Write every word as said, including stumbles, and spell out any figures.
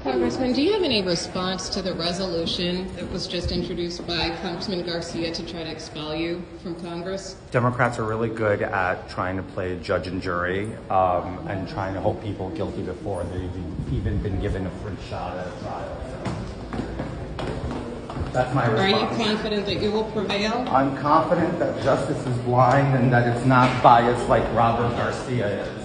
Congressman, do you have any response to the resolution that was just introduced by Congressman Garcia to try to expel you from Congress? Democrats are really good at trying to play judge and jury um, and trying to hold people guilty before they've even been given a free shot at a trial. So that's my response. Are you confident that you will prevail? I'm confident that justice is blind and that it's not biased like Robert Garcia is.